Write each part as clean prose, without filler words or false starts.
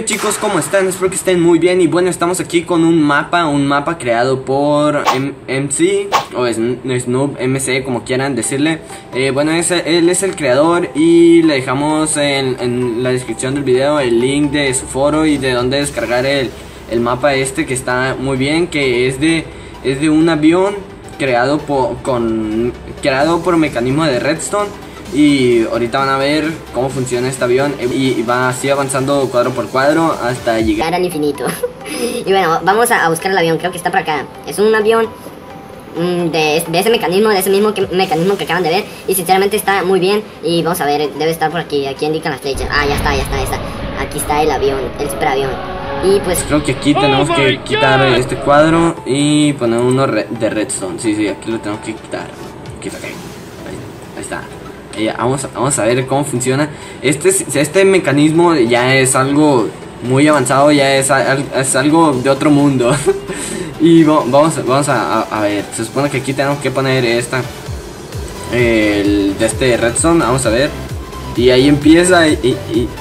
Chicos, ¿cómo están? Espero que estén muy bien. Y bueno, estamos aquí con un mapa creado por MC o Snoop MC, como quieran decirle. Bueno, él es el creador y le dejamos en la descripción del video el link de su foro y de dónde descargar el mapa este, que está muy bien, que es de un avión creado por mecanismo de redstone. Y ahorita van a ver cómo funciona este avión y va así avanzando cuadro por cuadro hasta llegar al infinito. Y bueno, vamos a buscar el avión, creo que está por acá. Es un avión de ese mecanismo, mecanismo que acaban de ver. Y sinceramente está muy bien. Y vamos a ver, debe estar por aquí. Aquí indican las flechas. Ah, ya está. Aquí está el avión, el superavión. Y pues creo que aquí tenemos que quitar este cuadro y poner uno de redstone. Sí, aquí lo tenemos que quitar. Ahí está. Vamos a ver cómo funciona. Este mecanismo ya es algo muy avanzado, ya es algo de otro mundo. Y vamos a ver. Se supone que aquí tenemos que poner de este redstone. Vamos a ver. Y ahí empieza y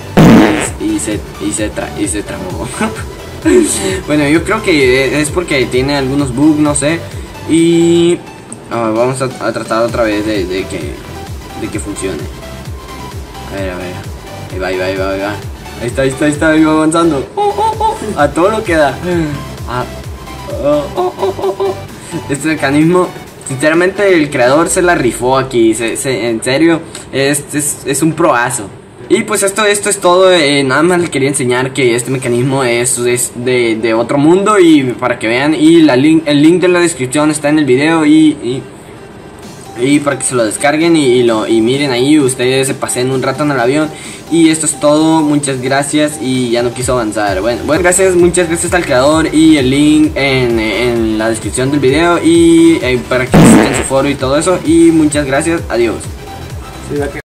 se trabó. Bueno, yo creo que es porque tiene algunos bugs, no sé. Y vamos a tratar otra vez de que funcione. A ver. Ahí va. Ahí está, iba avanzando. A todo lo que da. Este mecanismo, sinceramente el creador se la rifó aquí. En serio, es un proazo. Y pues esto es todo. Nada más les quería enseñar que este mecanismo es de otro mundo. Y para que vean, y el link de la descripción está en el video. Y para que se lo descarguen y miren ahí, ustedes se pasen un rato en el avión. Y esto es todo, muchas gracias. Y ya no quiso avanzar. Bueno, muchas gracias al creador. Y el link en la descripción del video. Y para que visiten su foro y todo eso. Y muchas gracias, adiós.